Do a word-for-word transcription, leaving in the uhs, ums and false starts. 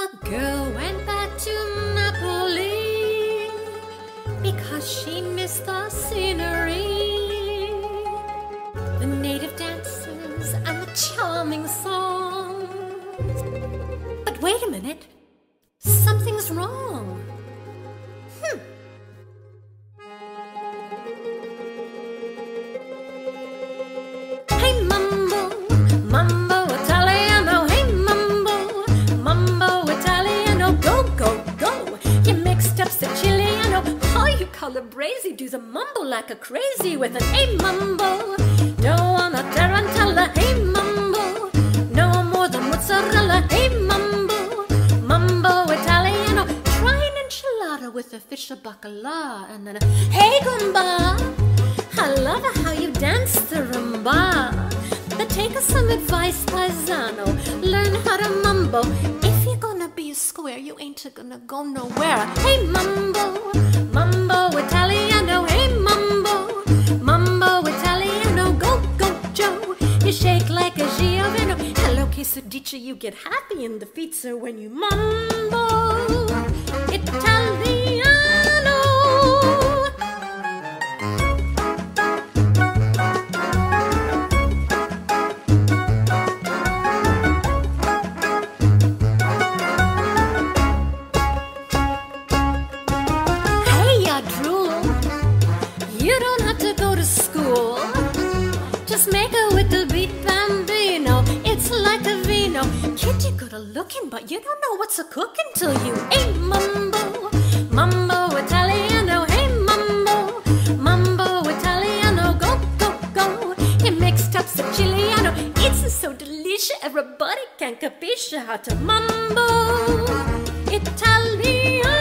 A girl went back to Napoli because she missed the scenery, the native dances and the charming songs. But wait a minute, something's wrong. Hmm. Hey Mambo, Mambo Italiano, hey Mambo, Mambo Italiano, go, go, go. You mixed up Siciliano, oh you Calabrese, do the mumbo like a crazy with an hey Mambo. Don't wanna tarantella, hey Mambo, no more than mozzarella, hey Mambo, Mambo Italiano. Try an enchilada with a fish of bacala and then a hey gumba. I love how you dance the rumba. But take us some advice, paisano. Learn how to mumbo. If you're gonna be a square, you ain't gonna go nowhere. Hey Mambo, Mambo Italiano. Hey Mambo, Mambo Italiano. Go, go, Joe. You shake like a Giovano. Hello, quesadilla. You get happy in the pizza when you mumbo Italiano. You don't have to go to school. Just make a little beat bambino. It's like a vino. Kid, you're good at looking, but you don't know what's a cooking till you ain't Mambo, Mambo Italiano. Hey Mambo, Mambo Italiano. Go, go, go. You mixed up Siciliano. It's so delicious. Everybody can capisce how to Mambo Italiano.